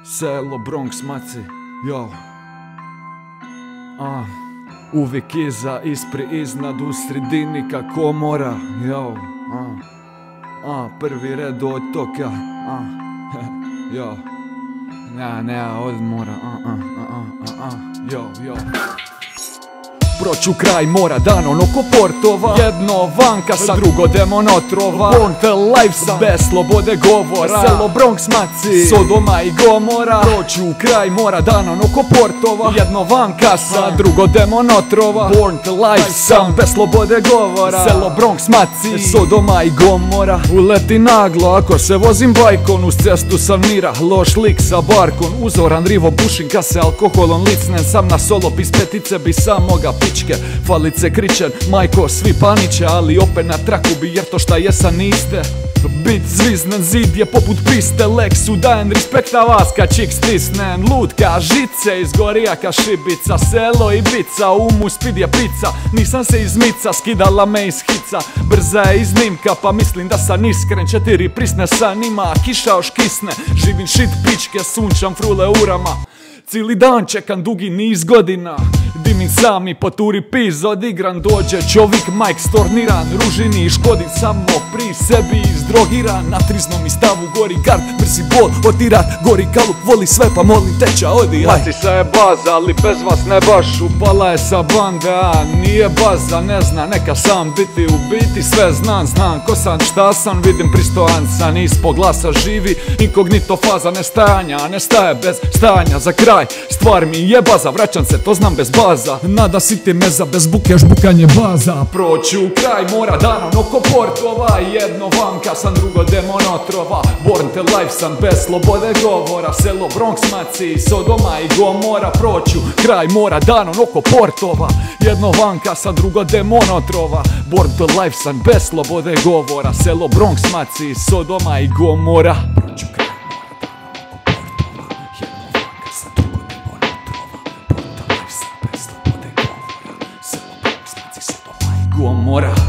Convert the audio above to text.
Selo, Bronx, maci, jo. Uvijek iza, ispri, iznad, u sredini kako mora, jo. Prvi red od toka, jo. Ne, odmora, jo. Proću kraj mora, dan ono ko Portova. Jedno vanka sa drugo demonotrova. Born to life sam, bez slobode govora. Selo, Bronx, maci, Sodoma i Gomora. Proću kraj mora, dan ono ko Portova. Jedno vanka sa drugo demonotrova. Born to life sam, bez slobode govora. Selo, Bronx, maci, Sodoma i Gomora. Uleti naglo ako se vozim bajkon. Uz cestu sam mira, loš lik sa barkon. Uzoran rivo bušim ka se alkoholom licnen. Sam na solo pis petice bi sam moga pičke. Falice kričen, majko svi paniče. Ali opet na traku bi jer to šta jesam niste. Bit zviznen, zid je poput piste. Leksu dajem respekta vas kad čik stisnem. Lutka žice, izgorija ka šibica. Selo i bica, umu spid je pica. Nisam se izmica, skidala me iz hica. Brza je iznimka pa mislim da sam iskren. 4 prisne san ima, kiša oškisne. Živim shit pičke, sunčam frule urama. Cijeli dan čekam dugi niz godina. Dimim sami po turi piz odigran. Dođe čovjek Mike storniran. Ružini i škodin samo pri sebi izdrogiran. Na triznom i stavu gori gard. Brzi bol, otirat, gori kalup. Voli sve pa molim teča odi. Matica je baza, ali bez vas ne baš. Upala je sa bande, a nije baza. Ne zna, neka sam biti u biti. Sve znam ko sam, šta sam. Vidim pristojan sam, ispod glasa živi. Inkognito faza nestajanja, ne staje bez stajanja. Za kraj, stvar mi je baza. Vraćam se, to znam bez baza. Nada si ti meza, bez buke žbukanje baza. Proću kraj mora, dan ono ko Portova. Jedno vanka sam, drugo demonotrova. Born to life sam, bez slobode govora. Selo, Bronx, maci, Sodoma i Gomora. Proću kraj mora, dan ono ko Portova. Jedno vanka sam, drugo demonotrova. Born to life sam, bez slobode govora. Selo, Bronx, maci, Sodoma i Gomora. Proću kraj Gomora.